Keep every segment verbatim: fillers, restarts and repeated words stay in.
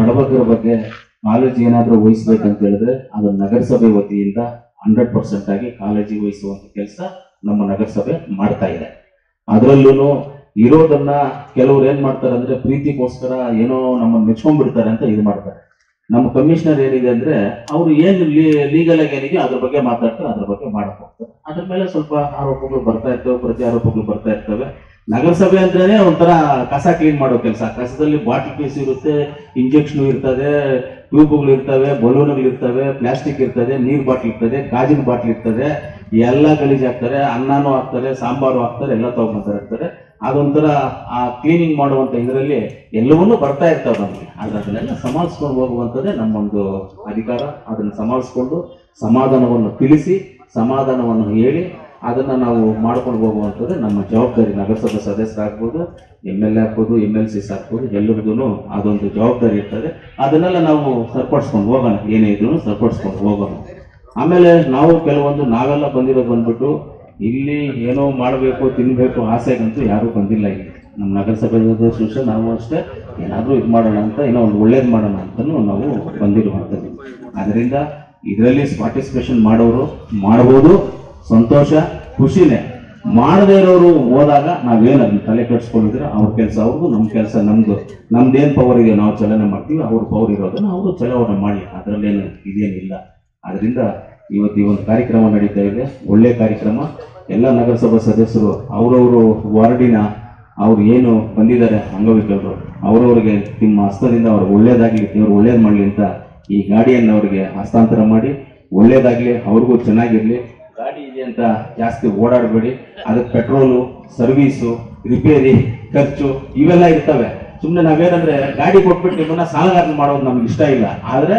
ಬಡಬಗ್ಗರ ಬಗ್ಗೆ ಕಾಳಜಿ ಏನಾದರೂ ವಹಿಸ್ಬೇಕಂತ ಹೇಳಿದ್ರೆ ಅದು ನಗರಸಭೆ ವತಿಯಿಂದ ಹಂಡ್ರೆಡ್ ಪರ್ಸೆಂಟ್ ಆಗಿ ಕಾಳಜಿ ವಹಿಸುವಂತ ಕೆಲಸ ನಮ್ಮ ನಗರಸಭೆ ಮಾಡ್ತಾ ಇದೆ. ಅದರಲ್ಲೂ ಇರೋದನ್ನ ಕೆಲವ್ರು ಏನ್ ಮಾಡ್ತಾರೆ ಅಂದ್ರೆ ಪ್ರೀತಿಗೋಸ್ಕರ ಏನೋ ನಮ್ಮನ್ನು ಮೆಚ್ಕೊಂಡ್ಬಿಡ್ತಾರೆ ಅಂತ ಇದು ಮಾಡ್ತಾರೆ. ನಮ್ಮ ಕಮಿಷನರ್ ಏನಿದೆ ಅಂದ್ರೆ ಅವರು ಏನು ಲೀಗಲ್ ಆಗಿ ಏನಿದೆ ಅದ್ರ ಬಗ್ಗೆ ಮಾತಾಡ್ತಾರೆ, ಅದ್ರ ಬಗ್ಗೆ ಮಾಡಕ್ ಹೋಗ್ತಾರೆ. ಅದ್ರ ಮೇಲೆ ಸ್ವಲ್ಪ ಆರೋಪಗಳು ಬರ್ತಾ ಇರ್ತವೆ, ಪ್ರತಿ ಆರೋಪಗಳು ಬರ್ತಾ ಇರ್ತವೆ. ನಗರಸಭೆ ಅಂದ್ರೇನೆ ಒಂಥರ ಕಸ ಕ್ಲೀನ್ ಮಾಡೋ ಕೆಲಸ. ಕಸದಲ್ಲಿ ಬಾಟಲ್ ಪೀಸ್ ಇರುತ್ತೆ, ಇಂಜೆಕ್ಷನ್ ಇರ್ತದೆ, ಟ್ಯೂಬ್ಗಳು ಇರ್ತವೆ, ಬಲೂನ್ಗಳು ಇರ್ತವೆ, ಪ್ಲಾಸ್ಟಿಕ್ ಇರ್ತದೆ, ನೀರ್ ಬಾಟ್ಲ್ ಇರ್ತದೆ, ಗಾಜಿನ ಬಾಟ್ಲ್ ಇರ್ತದೆ, ಎಲ್ಲ ಗಲೀಜ್ ಹಾಕ್ತಾರೆ, ಅನ್ನನೂ ಹಾಕ್ತಾರೆ, ಸಾಂಬಾರು ಹಾಕ್ತಾರೆ, ಎಲ್ಲ ತಗೊಂಡ್ಬರ್ತಾ ಇರ್ತಾರೆ. ಅದೊಂಥರ ಆ ಕ್ಲೀನಿಂಗ್ ಮಾಡುವಂತ ಇದರಲ್ಲಿ ಎಲ್ಲವನ್ನೂ ಬರ್ತಾ ಇರ್ತಾವೆ ನಮಗೆ. ಆದ್ರೆ ಅದನ್ನೆಲ್ಲ ಸಮಾಲಿಸ್ಕೊಂಡು ಹೋಗುವಂಥದ್ದೇ ನಮ್ಮೊಂದು ಅಧಿಕಾರ. ಅದನ್ನು ಸಮಾಲಿಸ್ಕೊಂಡು ಸಮಾಧಾನವನ್ನು ತಿಳಿಸಿ, ಸಮಾಧಾನವನ್ನು ಹೇಳಿ ಅದನ್ನ ನಾವು ಮಾಡ್ಕೊಂಡು ಹೋಗುವಂಥದ್ದು ನಮ್ಮ ಜವಾಬ್ದಾರಿ. ನಗರಸಭಾ ಸದಸ್ಯರಾಗ್ಬೋದು, ಎಮ್ ಎಲ್ ಎ ಆಗ್ಬೋದು, ಎಮ್ ಎಲ್ ಸಿಸ್ ಆಗ್ಬೋದು, ಎಲ್ಲರಿಗೂ ಅದೊಂದು ಜವಾಬ್ದಾರಿ ಇರ್ತದೆ. ಅದನ್ನೆಲ್ಲ ನಾವು ಸರಿಪಡಿಸ್ಕೊಂಡು ಹೋಗೋಣ, ಏನೇ ಇದ್ರು ಸರಿಪಡಿಸ್ಕೊಂಡು ಹೋಗೋಣ. ಆಮೇಲೆ ನಾವು ಕೆಲವೊಂದು ನಾವೆಲ್ಲ ಬಂದಿರೋದು ಬಂದ್ಬಿಟ್ಟು ಇಲ್ಲಿ ಏನೋ ಮಾಡಬೇಕು ತಿನ್ಬೇಕು ಆಸೆಗಂತೂ ಯಾರೂ ಬಂದಿಲ್ಲ. ಇಲ್ಲಿ ನಮ್ಮ ನಗರಸಭೆ ಸದಸ್ಯರು ನಾವು ಅಷ್ಟೇ ಏನಾದರೂ ಇದು ಮಾಡೋಣ ಅಂತ, ಏನೋ ಒಂದು ಒಳ್ಳೇದು ಮಾಡೋಣ ಅಂತಲೂ ನಾವು ಬಂದಿರುವಂಥದ್ದು. ಅದರಿಂದ ಇದರಲ್ಲಿ ಪಾರ್ಟಿಸಿಪೇಷನ್ ಮಾಡೋರು ಮಾಡ್ಬೋದು, ಸಂತೋಷ, ಖುಷಿನೇ. ಮಾಡದೇ ಇರೋರು ಹೋದಾಗ ನಾವೇನು ಅದನ್ನ ತಲೆ ಕೆಡಿಸ್ಕೊಂಡಿದ್ರೆ ಅವ್ರ ಕೆಲಸ ಅವ್ರಿಗೂ, ನಮ್ಮ ಕೆಲಸ ನಮ್ದು. ನಮ್ದೇನು ಪವರ್ ಇದೆಯೋ ನಾವು ಚಲನೆ ಮಾಡ್ತೀವಿ, ಅವ್ರ ಪವರ್ ಇರೋದನ್ನ ಅವರು ಚಲಾವಣೆ ಮಾಡಲಿ, ಅದರಲ್ಲೇನು ಇದೇನಿಲ್ಲ. ಅದರಿಂದ ಇವತ್ತು ಈ ಒಂದು ಕಾರ್ಯಕ್ರಮ ನಡೀತಾ ಇದೆ, ಒಳ್ಳೆ ಕಾರ್ಯಕ್ರಮ. ಎಲ್ಲ ನಗರಸಭಾ ಸದಸ್ಯರು ಅವರವರು ವಾರ್ಡಿನ ಅವ್ರು ಏನು ಬಂದಿದ್ದಾರೆ ಅಂಗವಿಕಲರು, ಅವರವ್ರಿಗೆ ನಿಮ್ಮ ಹಸ್ತದಿಂದ ಅವ್ರಿಗೆ ಒಳ್ಳೇದಾಗಲಿ, ದೇವರು ಒಳ್ಳೇದು ಮಾಡಲಿ ಅಂತ ಈ ಗಾಡಿಯನ್ನು ಅವ್ರಿಗೆ ಹಸ್ತಾಂತರ ಮಾಡಿ, ಒಳ್ಳೇದಾಗಲಿ, ಅವ್ರಿಗೂ ಚೆನ್ನಾಗಿರಲಿ. ಗಾಡಿ ಇದೆ ಅಂತ ಜಾಸ್ತಿ ಓಡಾಡಬೇಡಿ. ಅದಕ್ಕೆ ಪೆಟ್ರೋಲು, ಸರ್ವೀಸು, ರಿಪೇರಿ ಖರ್ಚು ಇವೆಲ್ಲ ಇರ್ತವೆ. ಸುಮ್ಮನೆ ನಾವೇನಂದ್ರೆ ಗಾಡಿ ಕೊಟ್ಬಿಟ್ಟು ನಿಮ್ಮನ್ನ ಸಾಲಗಾರನ ಮಾಡೋದು ನಮ್ಗೆ ಇಷ್ಟ ಇಲ್ಲ. ಆದ್ರೆ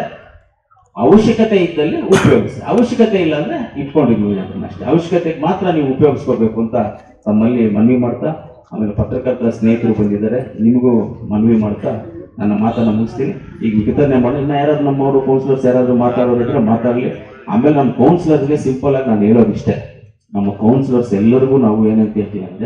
ಅವಶ್ಯಕತೆ ಇದ್ದಲ್ಲಿ ಉಪಯೋಗಿಸಿ, ಅವಶ್ಯಕತೆ ಇಲ್ಲ ಅಂದ್ರೆ ಇಟ್ಕೊಂಡಿದ್ವಿ ಅದನ್ನ ಅಷ್ಟೇ. ಅವಶ್ಯಕತೆಗೆ ಮಾತ್ರ ನೀವು ಉಪಯೋಗಿಸ್ಕೋಬೇಕು ಅಂತ ತಮ್ಮಲ್ಲಿ ಮನವಿ ಮಾಡ್ತಾ, ಆಮೇಲೆ ಪತ್ರಕರ್ತರ ಸ್ನೇಹಿತರು ಬಂದಿದ್ದಾರೆ, ನಿಮಗೂ ಮನವಿ ಮಾಡ್ತಾ ನನ್ನ ಮಾತನ್ನ ಮುಗಿಸ್ತೀನಿ. ಈಗ ವಿತರಣೆ ಮಾಡಿ ಇನ್ನ ಯಾರಾದ್ರು ನಮ್ಮವರು ಕೌನ್ಸಿಲರ್ಸ್ ಯಾರಾದ್ರು ಮಾತಾಡೋರಿದ್ರೆ ಮಾತಾಡಲಿ. ಆಮೇಲೆ ನಮ್ಮ ಕೌನ್ಸಿಲರ್ಗೆ ಸಿಂಪಲ್ ಆಗಿ ನಾನು ಹೇಳೋದು ಇಷ್ಟೇ, ನಮ್ಮ ಕೌನ್ಸಿಲರ್ಸ್ ಎಲ್ಲರಿಗೂ ನಾವು ಏನಂತ ಹೇಳ್ತೀವಿ ಅಂದ್ರೆ,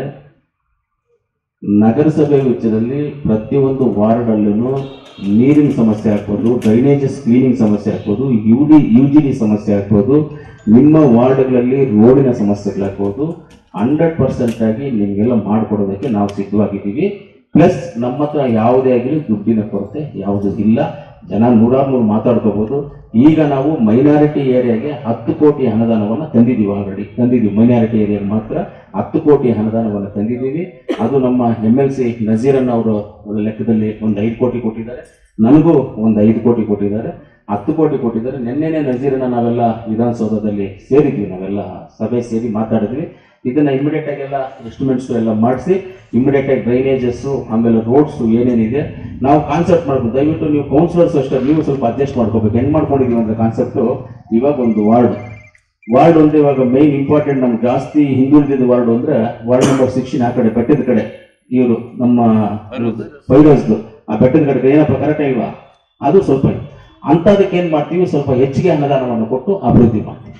ನಗರಸಭೆ ವೆಚ್ಚದಲ್ಲಿ ಪ್ರತಿಯೊಂದು ವಾರ್ಡ್ ಅಲ್ಲೂ ನೀರಿನ ಸಮಸ್ಯೆ ಆಗ್ಬೋದು, ಡ್ರೈನೇಜಸ್ ಕ್ಲೀನಿಂಗ್ ಸಮಸ್ಯೆ ಆಗ್ಬೋದು, U D U G D ಸಮಸ್ಯೆ ಆಗ್ಬೋದು, ನಿಮ್ಮ ವಾರ್ಡ್ಗಳಲ್ಲಿ ರೋಡಿನ ಸಮಸ್ಯೆಗಳಾಗ್ಬೋದು, ಹಂಡ್ರೆಡ್ ಪರ್ಸೆಂಟ್ ಆಗಿ ನಿಮಗೆಲ್ಲ ಮಾಡಿಕೊಡೋದಕ್ಕೆ ನಾವು ಸಿದ್ಧವಾಗಿದ್ದೀವಿ. ಪ್ಲಸ್ ನಮ್ಮ ಹತ್ರ ಯಾವುದೇ ಆಗಲಿ ದುಡ್ಡಿನ ಕೊರತೆ ಯಾವುದೂ ಇಲ್ಲ. ಜನ ನೂರಾರು ನೂರು ಮಾತಾಡ್ಕೋಬಹುದು. ಈಗ ನಾವು ಮೈನಾರಿಟಿ ಏರಿಯಾಗೆ ಹತ್ತು ಕೋಟಿ ಅನುದಾನವನ್ನು ತಂದಿದ್ದೀವಿ, ಆಲ್ರೆಡಿ ತಂದಿದ್ದೀವಿ. ಮೈನಾರಿಟಿ ಏರಿಯಾಗೆ ಮಾತ್ರ ಹತ್ತು ಕೋಟಿ ಅನುದಾನವನ್ನು ತಂದಿದ್ದೀವಿ. ಅದು ನಮ್ಮ ಎಮ್ ಎಲ್ ಸಿ ನಜೀರನ್ ಅವರು ಲೆಕ್ಕದಲ್ಲಿ ಒಂದು ಐದು ಕೋಟಿ ಕೊಟ್ಟಿದ್ದಾರೆ, ನನಗೂ ಒಂದು ಐದು ಕೋಟಿ ಕೊಟ್ಟಿದ್ದಾರೆ, ಹತ್ತು ಕೋಟಿ ಕೊಟ್ಟಿದ್ದಾರೆ. ನಿನ್ನೆನೆ ನಜೀರನ್ನ ನಾವೆಲ್ಲ ವಿಧಾನಸೌಧದಲ್ಲಿ ಸೇರಿದ್ವಿ, ನಾವೆಲ್ಲ ಸಭೆ ಸೇರಿ ಮಾತಾಡಿದ್ವಿ. ಇದನ್ನ ಇಮಿಡಿಯೇಟ್ ಆಗಿ ಎಲ್ಲ ಎಸ್ಟಿಮೇಟ್ಸ್ ಎಲ್ಲ ಮಾಡಿಸಿ, ಇಮಿಡಿಯೇಟ್ ಆಗಿ ಡ್ರೈನೇಜಸ್ಸು, ಆಮೇಲೆ ರೋಡ್ಸು ಏನೇನಿದೆ ನಾವು ಕಾನ್ಸೆಪ್ಟ್ ಮಾಡ್ಬೋದು. ದಯವಿಟ್ಟು ನೀವು ಕೌನ್ಸಿಲರ್ಸ್ ಅಷ್ಟೇ ನೀವು ಸ್ವಲ್ಪ ಅಡ್ಜಸ್ಟ್ ಮಾಡ್ಕೋಬೇಕು. ಹೆಂಗ್ ಮಾಡ್ಕೊಂಡಿದೀವಿ ಅಂದ್ರೆ ಕಾನ್ಸೆಪ್ಟು, ಇವಾಗ ಒಂದು ವಾರ್ಡ್ ವಾರ್ಡ್ ಅಂದ್ರೆ ಇವಾಗ ಮೇನ್ ಇಂಪಾರ್ಟೆಂಟ್ ನಮ್ಗೆ ಜಾಸ್ತಿ ಹಿಂದುಳಿದಿದ್ದ ವಾರ್ಡ್ ಅಂದ್ರೆ ವಾರ್ಡ್ ನಂಬರ್ ಸಿಕ್ಸ್ಟೀನ್ ಆ ಕಡೆ ಬೆಟ್ಟದ ಕಡೆ, ಇವರು ನಮ್ಮ ಫೈರೋಸ್ದು ಆ ಬೆಟ್ಟದ ಕಡೆ ಏನಪ್ಪ ಕರೆಕ್ಟ್ ಇಲ್ವಾ, ಅದು ಸ್ವಲ್ಪ ಅಂತದಕ್ಕೆ ಏನ್ ಮಾಡ್ತೀವಿ, ಸ್ವಲ್ಪ ಹೆಚ್ಚಿಗೆ ಅನುದಾನವನ್ನು ಕೊಟ್ಟು ಅಭಿವೃದ್ಧಿ ಮಾಡ್ತೀವಿ.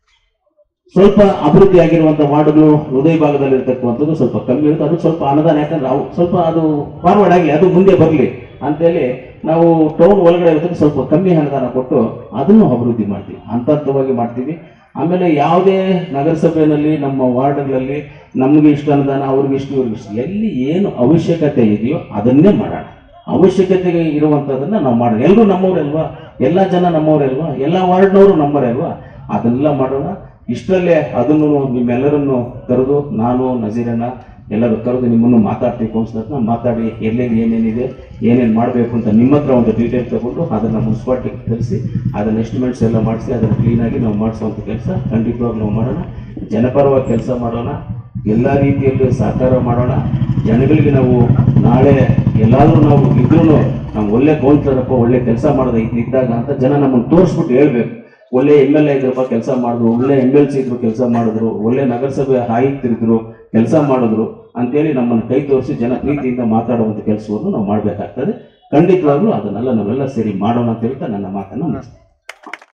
ಸ್ವಲ್ಪ ಅಭಿವೃದ್ಧಿ ಆಗಿರುವಂತಹ ವಾರ್ಡ್ಗಳು ಹೃದಯ ಭಾಗದಲ್ಲಿ ಇರ್ತಕ್ಕಂಥದ್ದು ಸ್ವಲ್ಪ ಕಮ್ಮಿ ಇರುತ್ತೆ, ಅದು ಸ್ವಲ್ಪ ಅನುದಾನ, ಯಾಕಂದ್ರೆ ನಾವು ಸ್ವಲ್ಪ ಅದು ಫಾರ್ವರ್ಡ್ ಆಗಲಿ, ಅದು ಮುಂದೆ ಬರಲಿ ಅಂತೇಳಿ ನಾವು ಟೌನ್ ಒಳಗಡೆ ಇರ್ತಕ್ಕ ಸ್ವಲ್ಪ ಕಮ್ಮಿ ಅನುದಾನ ಕೊಟ್ಟು ಅದನ್ನು ಅಭಿವೃದ್ಧಿ ಮಾಡ್ತೀವಿ, ಹಂತ ಹಂತವಾಗಿ ಮಾಡ್ತೀವಿ. ಆಮೇಲೆ ಯಾವುದೇ ನಗರಸಭೆಯಲ್ಲಿ ನಮ್ಮ ವಾರ್ಡ್ಗಳಲ್ಲಿ ನಮ್ಗೆ ಇಷ್ಟ ಅನುದಾನ, ಅವ್ರಿಗೆ ಇಷ್ಟ, ಇವ್ರಿಗೆ ಇಷ್ಟ, ಎಲ್ಲಿ ಏನು ಅವಶ್ಯಕತೆ ಇದೆಯೋ ಅದನ್ನೇ ಮಾಡೋಣ. ಅವಶ್ಯಕತೆಗೆ ಇರುವಂತದನ್ನ ನಾವು ಮಾಡೋಣ. ಎಲ್ಲರೂ ನಮ್ಮವ್ರಲ್ವಾ, ಎಲ್ಲ ಜನ ನಮ್ಮವ್ರಲ್ವಾ, ಎಲ್ಲ ವಾರ್ಡ್ನವರು ನಮ್ಮರೇ ಅಲ್ವಾ, ಅದನ್ನೆಲ್ಲ ಮಾಡೋಣ. ಇಷ್ಟರಲ್ಲೇ ಅದನ್ನು ನಿಮ್ಮೆಲ್ಲರನ್ನು ಕರೆದು, ನಾನು ನಜೀರನ್ನ ಎಲ್ಲರೂ ಕರೆದು ನಿಮ್ಮನ್ನು ಮಾತಾಡ್ತೀವಿ, ಕೌನ್ಸಿಲರ್ನ ಮಾತಾಡಿ ಎಲ್ಲೆಲ್ಲಿ ಏನೇನಿದೆ ಏನೇನು ಮಾಡಬೇಕು ಅಂತ ನಿಮ್ಮ ಹತ್ರ ಒಂದು ಡೀಟೇಲ್ ತಗೊಂಡು ಅದನ್ನು ಮುನ್ಸಿಪಾಲ್ಟಿಗೆ ಕಳಿಸಿ ಅದನ್ನು ಎಸ್ಟಿಮೇಟ್ಸ್ ಎಲ್ಲ ಮಾಡಿಸಿ ಅದನ್ನು ಕ್ಲೀನಾಗಿ ನಾವು ಮಾಡಿಸುವಂಥ ಕೆಲಸ ಖಂಡಿತವಾಗಿ ನಾವು ಮಾಡೋಣ. ಜನಪರವಾಗಿ ಕೆಲಸ ಮಾಡೋಣ, ಎಲ್ಲ ರೀತಿಯಲ್ಲೂ ಸಹಕಾರ ಮಾಡೋಣ. ಜನಗಳಿಗೆ ನಾವು ನಾಳೆ ಎಲ್ಲಾದರೂ ನಾವು ಇದ್ರೂ ನಾವು ಒಳ್ಳೆ ಕೌನ್ಸಿಲರಪ್ಪ ಒಳ್ಳೆ ಕೆಲಸ ಮಾಡೋದು ಇದ್ದಾಗ ಅಂತ ಜನ ನಮ್ಮನ್ನು ತೋರಿಸ್ಬಿಟ್ಟು ಹೇಳ್ಬೇಕು. ಒಳ್ಳೆ ಎಮ್ ಎಲ್ ಎ ಇದ್ರಪ್ಪ ಕೆಲಸ ಮಾಡಿದ್ರು, ಒಳ್ಳೆ ಎಮ್ ಎಲ್ ಸಿ ಇದ್ರು ಕೆಲಸ ಮಾಡಿದ್ರು, ಒಳ್ಳೆ ನಗರಸಭೆ ಆಯುಕ್ತರಿದ್ರು ಕೆಲಸ ಮಾಡಿದ್ರು ಅಂತೇಳಿ ನಮ್ಮನ್ನು ಕೈ ತೋರಿಸಿ ಜನ ಪ್ರೀತಿಯಿಂದ ಮಾತಾಡುವಂಥ ಕೆಲಸವನ್ನು ನಾವು ಮಾಡಬೇಕಾಗ್ತದೆ. ಖಂಡಿತವಾಗ್ಲೂ ಅದನ್ನೆಲ್ಲ ನಾವೆಲ್ಲ ಸೇರಿ ಮಾಡೋಣ ಅಂತ ಹೇಳ್ತಾ ನನ್ನ ಮಾತನ್ನು ಮುಗಿಸ್ತೀನಿ.